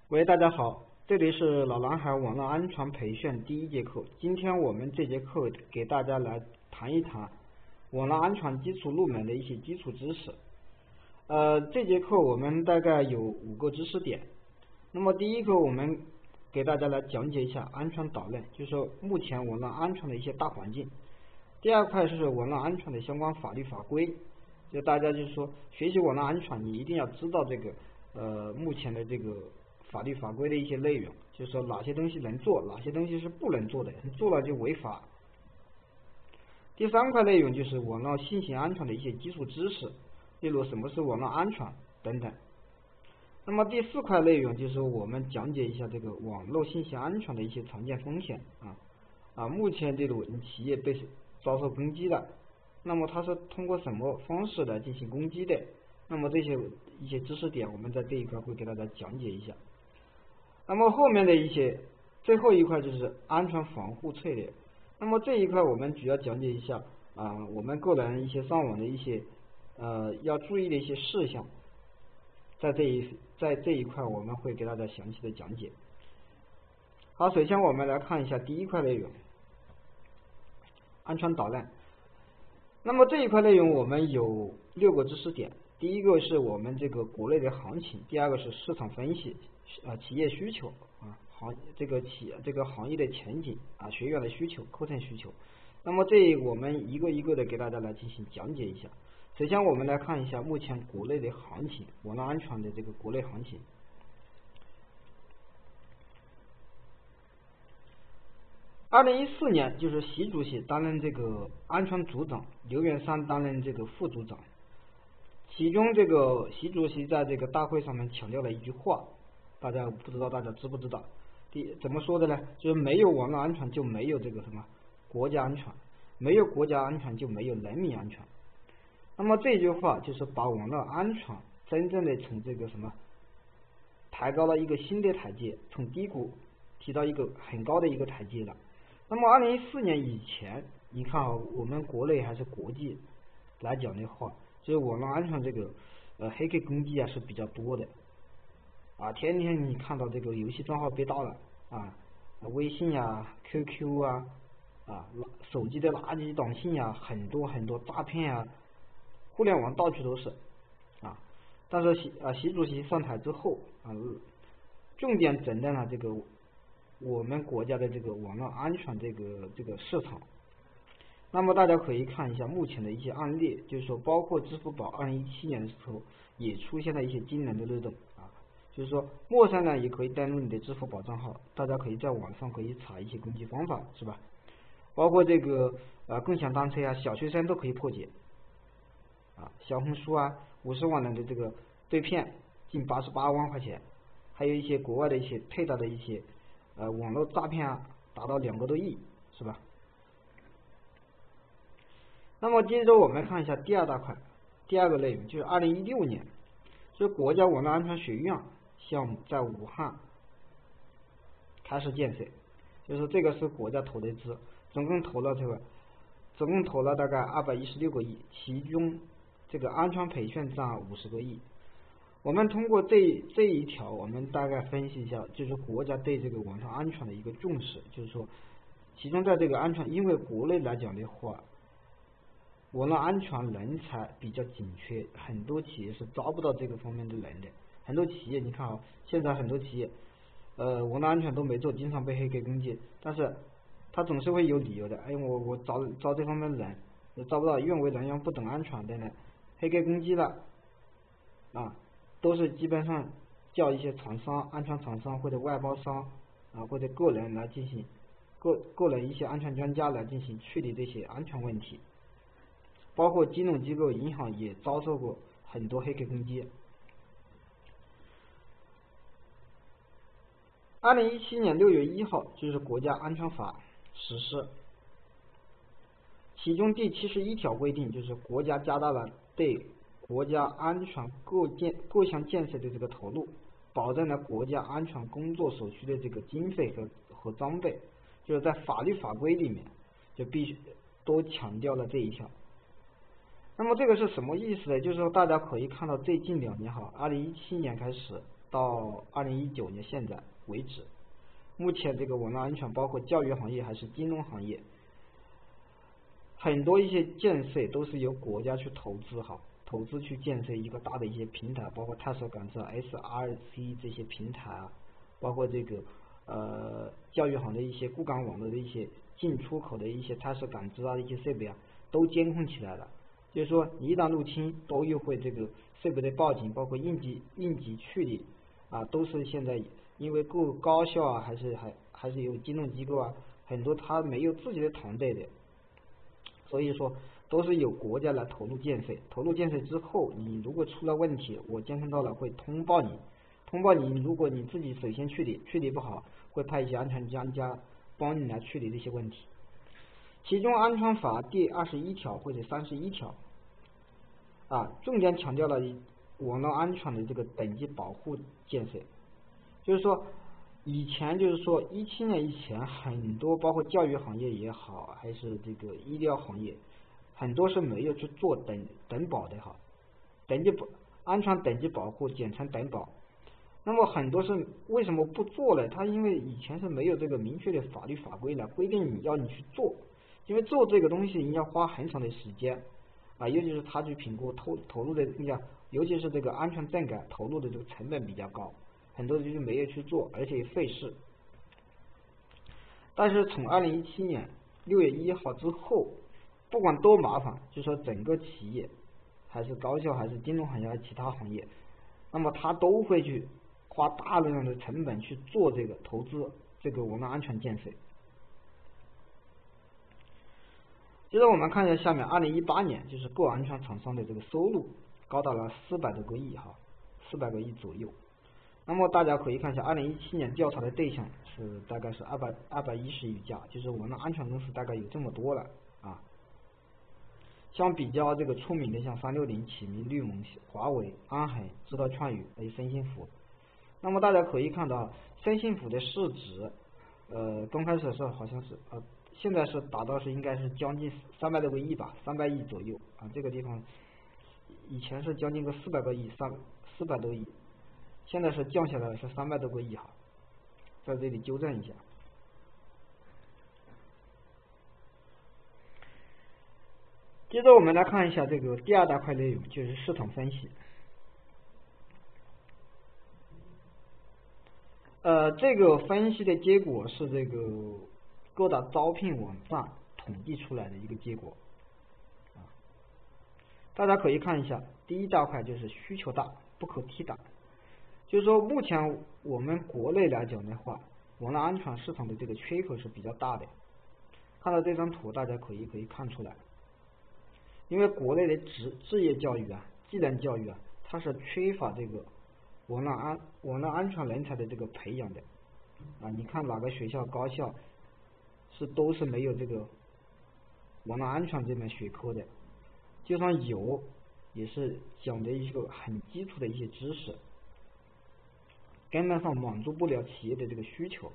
喂，大家好，这里是老男孩网络安全培训第1节课。今天我们这节课给大家来谈一谈网络安全基础入门的一些基础知识。这节课我们大概有5个知识点。那么第一个，我们给大家来讲解一下安全导论，就是说目前网络安全的一些大环境。第二块是网络安全的相关法律法规，就大家就是说学习网络安全，你一定要知道这个目前的这个法律法规的一些内容，就是说哪些东西能做，哪些东西是不能做的，做了就违法。第3块内容就是网络信息安全的一些基础知识，例如什么是网络安全等等。那么第4块内容就是我们讲解一下这个网络信息安全的一些常见风险目前这种企业被遭受攻击了，那么它是通过什么方式来进行攻击的？那么这些一些知识点，我们在这一块会给大家讲解一下。那么后面的最后一块就是安全防护策略。那么这一块我们主要讲解一下我们个人一些上网的一些要注意的一些事项，在这一块我们会给大家详细的讲解。好，首先我们来看一下第1块内容，安全导论。那么这一块内容我们有6个知识点。第一个是我们这个国内的行情，第2个是市场分析，企业需求这个行业的前景学员的需求、课程需求。那么我们一个一个的给大家来进行讲解一下。首先我们来看一下目前国内的行情，网络安全的这个国内行情。2014年，就是习主席担任这个安全组长，刘源山担任这个副组长。其中这个习主席在这个大会上面强调了一句话，大家不知道大家知不知道？怎么说的呢？就是没有网络安全就没有这个什么国家安全，没有国家安全就没有人民安全。那么这句话就是把网络安全真正的从这个什么抬高了一个新的台阶，从低谷提到一个很高的一个台阶了。那么2014年以前，你看我们国内还是国际来讲的话，所以网络安全这个黑客攻击是比较多的天天你看到这个游戏账号被盗了微信QQ手机的垃圾短信很多很多诈骗互联网到处都是但是习主席上台之后重点整顿了这个我们国家的这个网络安全这个市场。那么大家可以看一下目前的一些案例，就是说包括支付宝2017年的时候也出现了一些惊人的漏洞就是说陌生人也可以登录你的支付宝账号，大家可以在网上可以查一些攻击方法，是吧？包括这个共享单车小学生都可以破解小红书50万人的这个被骗近88万块钱，还有一些国外的一些配套的一些网络诈骗达到2个多亿，是吧？那么接着我们看一下第2大块，第2个内容就是2016年，就是国家网络安全学院项目在武汉开始建设，就是这个是国家投的资，总共投了大概216个亿，其中这个安全培训占50个亿。我们通过这一条，我们大概分析一下，就是国家对这个网络安全的一个重视，就是说，其中在这个安全，因为国内来讲的话，网络安全人才比较紧缺，很多企业是招不到这个方面的人的。很多企业你看现在很多企业网络安全都没做，经常被黑客攻击，但是他总是会有理由的，我招这方面的人也招不到，因为人员不懂安全的呢，黑客攻击了都是基本上叫一些厂商、安全厂商或者外包商或者个人来进行个人一些安全专家来进行处理这些安全问题。包括金融机构、银行也遭受过很多黑客攻击。2017年6月1号，就是国家安全法实施，其中第71条规定，就是国家加大了对国家安全各项建设的这个投入，保证了国家安全工作所需的这个经费和装备，就是在法律法规里面就必须都强调了这一条。那么这个是什么意思呢？就是说大家可以看到最近2年2017年开始到2019年现在为止，目前这个网络安全包括教育行业还是金融行业，很多一些建设都是由国家去投资去建设一个大的一些平台，包括探索感知 SRC 这些平台啊，包括这个教育行的一些固感网络的一些进出口的一些探索感知啊一些设备啊，都监控起来了。就是说，你一旦入侵，都又会这个设备的报警，包括应急处理啊，都是现在因为各高校啊，还是有金融机构啊，很多他没有自己的团队的。所以说都是由国家来投入建设，投入建设之后，你如果出了问题，我监控到了会通报你，如果你自己首先处理不好，会派一些安全专家帮你来处理这些问题。其中安全法第21条或者31条啊，重点强调了网络安全的这个等级保护建设，就是说以前就是说17年以前，很多包括教育行业也好，还是这个医疗行业，很多是没有去做等保的哈，安全等级保护简称等保。那么很多是为什么不做呢？他因为以前是没有这个明确的法律法规来规定你去做，因为做这个东西你要花很长的时间啊，尤其是他去评估投入的尤其是这个安全整改投入的这个成本比较高，很多就是没有去做，而且也费事。但是从2017年6月1号之后，不管多麻烦，就说整个企业还是高校还是金融行业还是其他行业，那么他都会去花大量的成本去做这个投资这个网络安全建设。接着我们看一下下面2018年就是各安全厂商的这个收入高达了400多个亿哈，400个亿左右。那么大家可以看一下2017年调查的对象是大概是210余家，就是网络安全公司大概有这么多了啊。像比较这个出名的像360、启明、绿盟、华为、安恒、知道创宇还有森信服。那么大家可以看到森信服的市值刚开始是好像是现在是达到是应该是将近300多个亿吧，300亿左右啊，这个地方以前是将近个400个亿400多亿，现在是降下来是300多个亿哈，在这里纠正一下。接着我们来看一下这个第二大块内容，就是市场分析。这个分析的结果是这个各大招聘网站统计出来的一个结果。大家可以看一下，第一大块就是需求大，不可替代。就是说，目前我们国内来讲的话，网络安全市场的这个缺口是比较大的。看到这张图，大家可以看出来，因为国内的职业教育啊、技能教育啊，它是缺乏这个网络安全人才的这个培养的啊。你看哪个学校高校都是没有这个网络安全这门学科的，就算有，也是讲的一个很基础的一些知识，根本上满足不了企业的这个需求。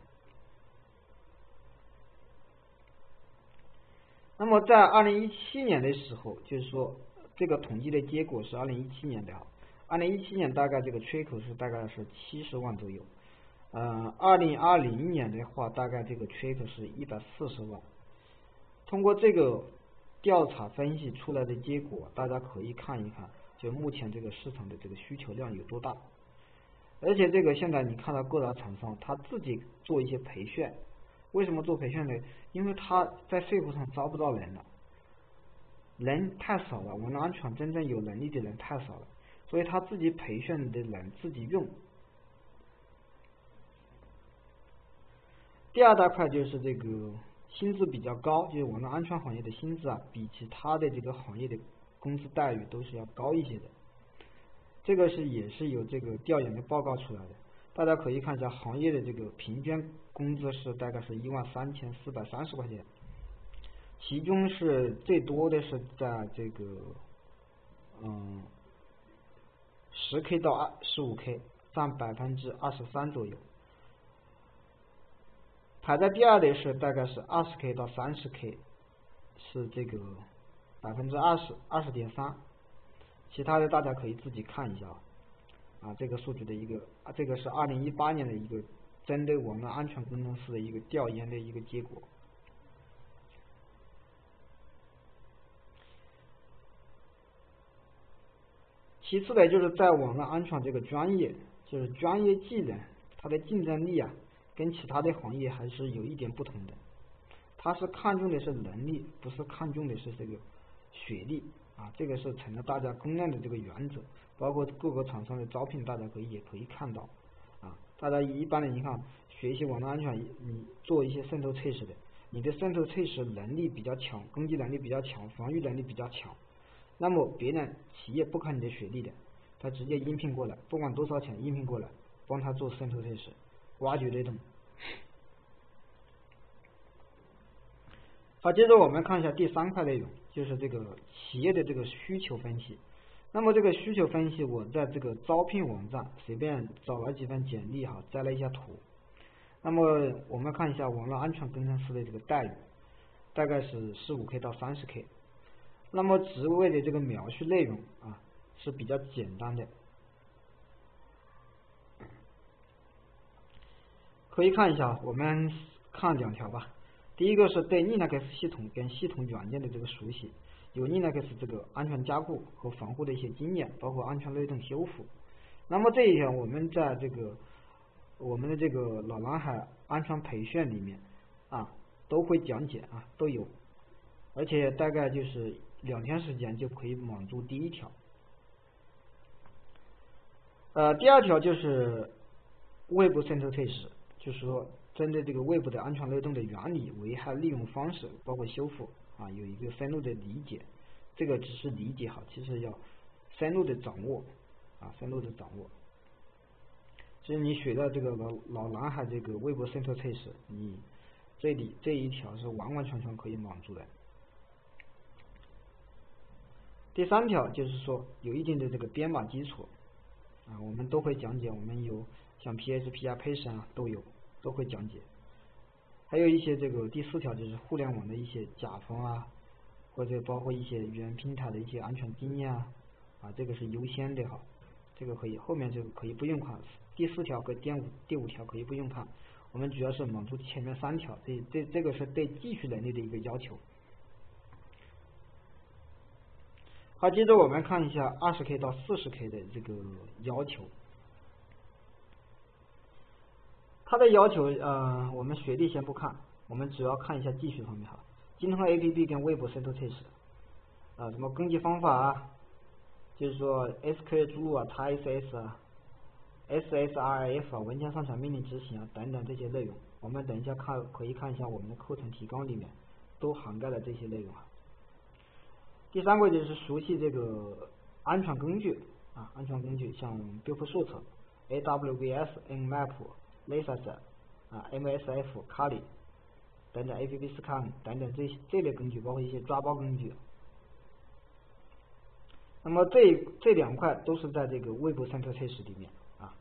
那么在2017年的时候，就是说这个统计的结果是2017年的，2017年大概这个缺口是大概是70万左右，2020年的话大概这个缺口是140万。通过这个调查分析出来的结果，大家可以看一看，就目前这个市场的这个需求量有多大。而且这个现在你看到各大厂商他自己做一些培训，为什么做培训呢？因为他在社会上招不到人了，人太少了，网络安全真正有能力的人太少了，所以他自己培训的人自己用。第二大块就是这个薪资比较高，就是网络安全行业的薪资啊，比其他的这个行业的工资待遇都是要高一些的。这个也是有这个调研的报告出来的，大家可以看一下行业的这个平均工资是大概是13430块钱，其中是最多的是在这个10K 到15K， 占23%左右。排在第二的是大概是20K 到30K， 是这个20.3%，其他的大家可以自己看一下这个数据的一个这个是2018年的一个针对网络安全工程师的一个调研的一个结果。其次呢，就是在网络安全这个专业，就是专业技能，它的竞争力跟其他的行业还是有一点不同的。它是看重的是能力，不是看重的是这个学历这个是成了大家公认的这个原则。包括各个厂商的招聘，大家也可以看到大家一般的你看学习网络安全，你做一些渗透测试的，你的渗透测试能力比较强，攻击能力比较强，防御能力比较强。那么别人企业不看你的学历的，他直接应聘过来，不管多少钱应聘过来，帮他做渗透测试，挖掘漏洞。好，接着我们看一下第3块内容，就是这个企业的这个需求分析。那么这个需求分析，我在这个招聘网站随便找了几份简历摘了一下图。那么我们看一下网络安全工程师的这个待遇，大概是15K 到30K。那么职位的这个描述内容是比较简单的，可以看一下，我们看2条吧。第一个是对 Linux 系统跟系统软件的这个熟悉，有 Linux 这个安全加固和防护的一些经验，包括安全漏洞修复。那么这一条我们在我们的这个老蓝海安全培训里面都会讲解都有，而且大概就是2天时间就可以满足第1条。第2条就是外部渗透测试，就是说针对这个外部的安全漏洞的原理、危害、利用方式，包括修复有一个深入的理解。这个只是理解其实要深入的掌握深入的掌握。所以你学到这个老蓝海这个外部渗透测试，你这一条是完完全全可以满足的。第3条就是说有一定的这个编码基础我们都会讲解，我们有像 PHP Python 都会讲解。还有一些这个第4条就是互联网的一些甲方或者包括一些语言平台的一些安全经验这个是优先的这个可以后面就可以不用看。第4条和第5条可以不用看，我们主要是满足前面3条，这个是对技术能力的一个要求。好，接着我们看一下20K 到40K 的这个要求。它的要求我们学历先不看，我们主要看一下技术方面精通 APP 跟外部渗透测试什么攻击方法就是说 SQL 注入TSS SSRF 文件上传命令执行等等这些内容，我们等一下可以看一下我们的课程提纲里面都涵盖了这些内容第3个就是熟悉这个安全工具安全工具像标普数册、AWS、Nmap、Nessus、MSF、Kali 等等 AppScan 等等这类工具，包括一些抓包工具。那么这2块都是在这个外部渗透测试里面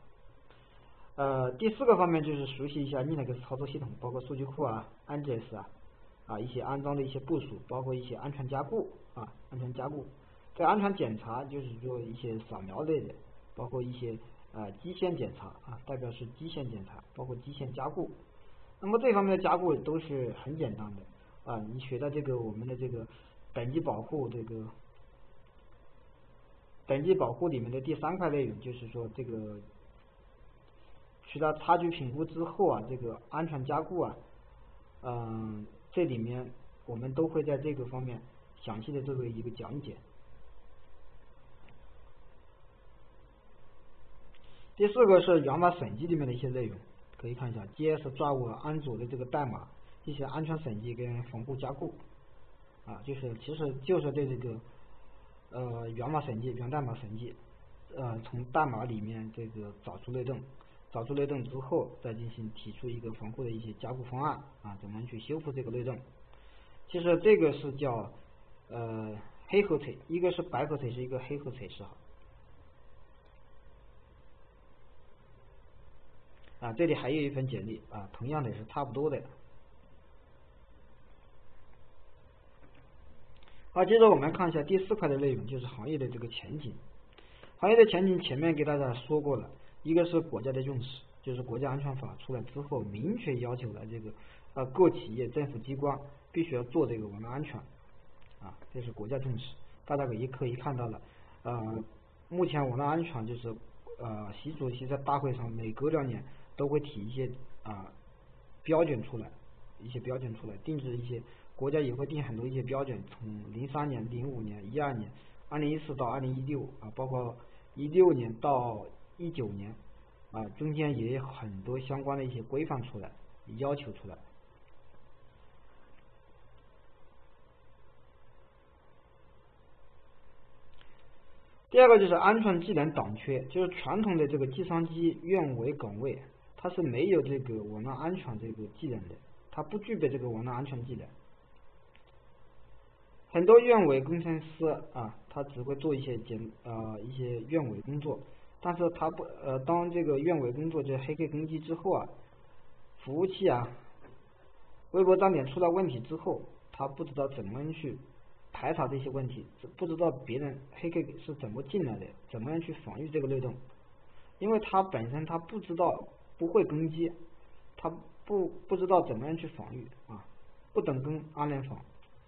第4个方面就是熟悉一下 Linux 操作系统，包括数据库Nginx 一些安装的一些部署，包括一些安全加固安全加固。在安全检查就是做一些扫描类的，包括一些基线检查代表是基线检查，包括基线加固。那么这方面的加固都是很简单的你学到这个我们的这个等级保护等级保护里面的第3块内容，就是说这个学到差距评估之后这个安全加固这里面我们都会在这个方面详细的做一个讲解。第4个是源码审计里面的一些内容，可以看一下 JS 抓握安卓的这个代码，一些安全审计跟防护加固其实就是对这个源码审计、源代码审计从代码里面这个找出漏洞，找出漏洞之后再进行提出一个防护的一些加固方案怎么去修复这个漏洞。其实这个是叫黑盒测，一个是白盒测试，一个黑盒测试这里还有一份简历同样的是差不多的。好，接着我们看一下第4块的内容，就是行业的这个前景。 行业的前景前面给大家说过了，一个是国家的重视，就是国家安全法出来之后，明确要求了这个各企业、政府机关必须要做这个网络安全，这是国家重视。大家也可以看到了，目前网络安全就是习主席在大会上每隔2年都会提一些标准出来，定制一些，国家也会定很多一些标准，从03年、05年、12年、2014到2016包括16年到19年中间也有很多相关的一些规范出来，要求出来。第二个就是安全技能短缺，就是传统的这个计算机院委岗位，它是没有这个网络安全这个技能的，它不具备这个网络安全技能。很多院委工程师他只会做一些院委工作，但是他不当这个院委工作这黑客攻击之后服务器微博站点出了问题之后，他不知道怎么样去排查这些问题，不知道别人黑客是怎么进来的，怎么样去防御这个漏洞，因为他本身他不知道，不会攻击，他不知道怎么样去防御不等跟安联防。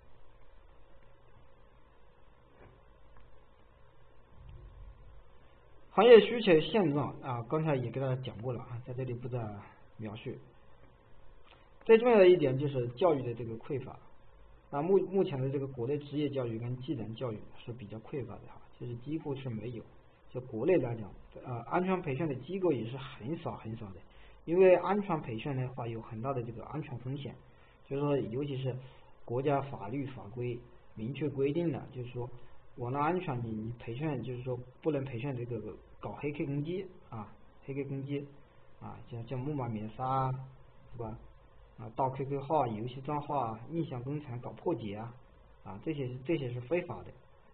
行业需求现状刚才也给大家讲过了在这里不再描述。最重要的一点就是教育的这个匮乏目前的这个国内职业教育跟技能教育是比较匮乏的就是几乎是没有。就国内来讲安全培训的机构也是很少的，因为安全培训的话有很大的这个安全风险，就是说尤其是国家法律法规明确规定的，就是说网络安全你培训就是说不能培训这个搞黑客攻击像木马免杀是吧盗 QQ 号、游戏账号印象工程搞破解这些是非法的。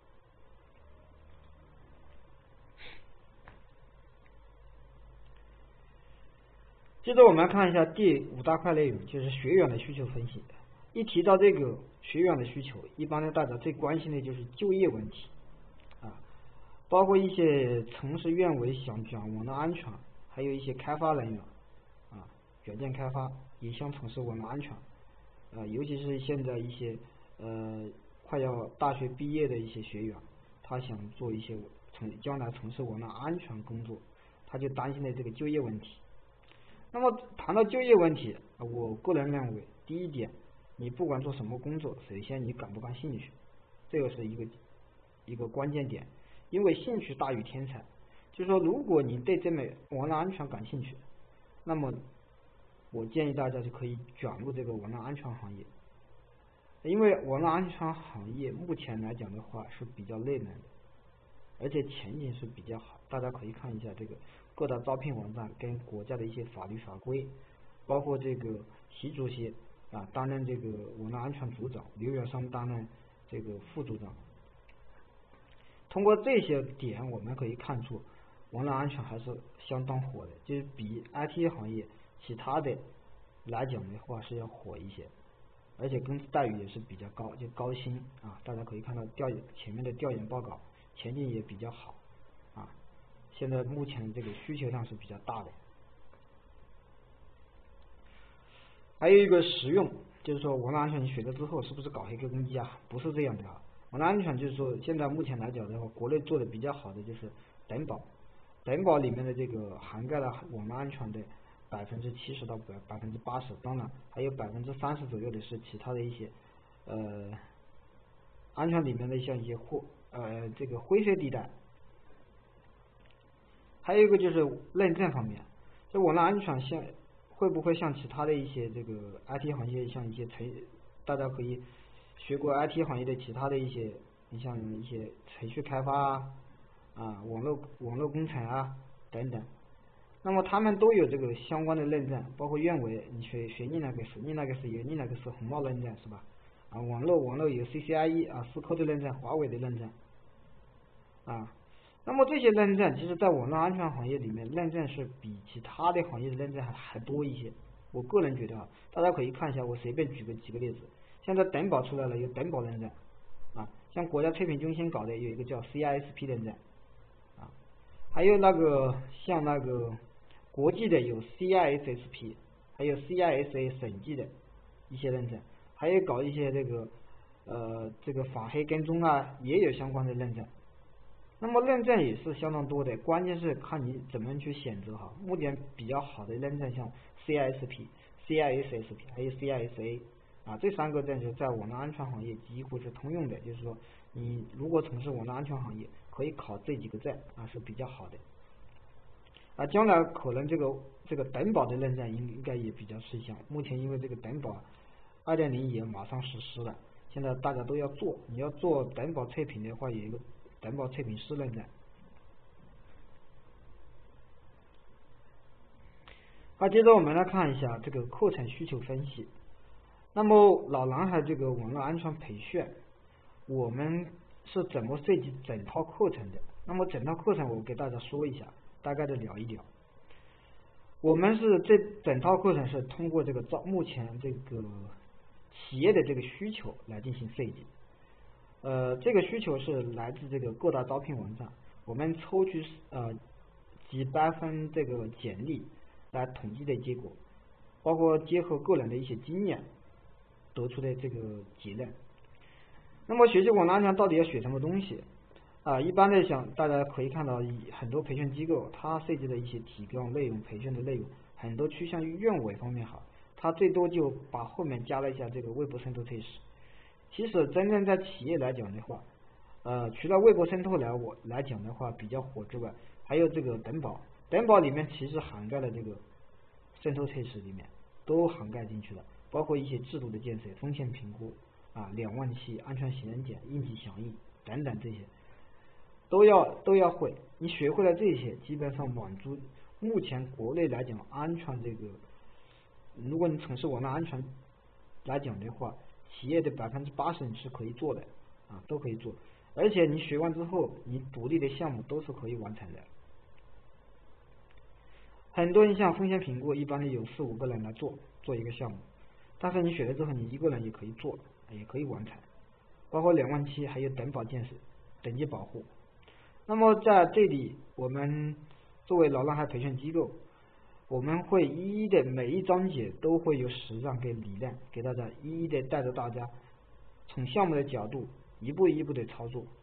接着我们看一下第5大块内容，就是学员的需求分析。一提到这个学员的需求，一般大家最关心的就是就业问题包括一些从事院委想转网络安全，还有一些开发人员软件开发也想从事网络安全尤其是现在一些快要大学毕业的一些学员，他想做一些将来从事网络安全工作，他就担心的这个就业问题。那么谈到就业问题我个人认为，第一点，你不管做什么工作，首先你感不感兴趣，这个是一个关键点，因为兴趣大于天才。就是说如果你对这门网络安全感兴趣，那么我建议大家就可以转入这个网络安全行业，因为网络安全行业目前来讲的话是比较内冷的，而且前景是比较好。大家可以看一下这个各大招聘网站跟国家的一些法律法规，包括这个习主席担任这个网络安全组长，刘远山担任这个副组长。通过这些点我们可以看出网络安全还是相当火的，就是比 IT 行业其他的来讲的话是要火一些，而且工资待遇也是比较高，就高薪大家可以看到前面的调研报告，前景也比较好现在目前这个需求量是比较大的。还有一个实用，就是说网络安全你学了之后是不是搞黑客攻击不是这样的网络安全就是说现在目前来讲的话，国内做的比较好的就是等保里面的这个涵盖了网络安全的70%到80%，当然还有30%左右的是其他的一些安全里面的像一些这个灰色地带。还有一个就是认证方面，这网络安全会不会像其他的一些这个 IT 行业，像一些大家可以学过 IT 行业的其他的一些，你像一些程序开发网络工程等等，那么他们都有这个相关的认证，包括院委你学你那个是有你那个是红帽认证是吧网络有 CCIE思科的认证，华为的认证那么这些认证其实在网络安全行业里面认证是比其他的行业的认证还多一些。我个人觉得大家可以看一下，我随便举几个例子。现在等保出来了，有等保认证像国家测评中心搞的有一个叫 CISP 认证还有像国际的有 CISSP， 还有 CISA 省级的一些认证，还有搞一些这个反黑跟踪啊，也有相关的认证。那么认证也是相当多的，关键是看你怎么去选择哈。目前比较好的认证像 CISP、CISSP 还有 CISA 啊，这3个认证在网络安全行业几乎是通用的，就是说你如果从事网络安全行业，可以考这几个证啊，是比较好的。啊，将来可能这个等保的认证应该也比较吃香。目前因为这个等保2.0也马上实施了，现在大家都要做，你要做等保测评的话，有一个等保测评师认证。好，接着我们来看一下这个课程需求分析。那么老男孩这个网络安全培训，我们是怎么设计整套课程的？那么整套课程我给大家说一下，大概的聊一聊。我们是这整套课程是通过目前这个企业的这个需求来进行设计。这个需求是来自这个各大招聘网站，我们抽取几百份这个简历来统计的结果，包括结合个人的一些经验得出的这个结论。那么学习网络安全到底要学什么东西？一般来讲，大家可以看到很多培训机构，它设计的一些提纲内容、培训的内容，很多趋向于院委方面好，它最多就把后面加了一下这个微博渗透测试。其实真正在企业来讲的话，除了微博渗透来讲的话比较火之外，还有这个等保，等保里面其实涵盖了这个渗透测试里面都涵盖进去了，包括一些制度的建设、风险评估2万期、安全性能检、应急响应等等这些都要会。你学会了这些，基本上满足目前国内来讲安全这个，如果你从事网络安全来讲的话，企业的80%你是可以做的都可以做，而且你学完之后，你独立的项目都是可以完成的。很多你像风险评估，一般的有4、5个人来做一个项目，但是你学了之后，你1个人也可以做，也可以完成，包括2万期，还有等保建设、等级保护。那么在这里，我们作为老男孩培训机构，我们会一一的每一章节都会有实战跟理念给大家，一一的带着大家从项目的角度一步一步的操作。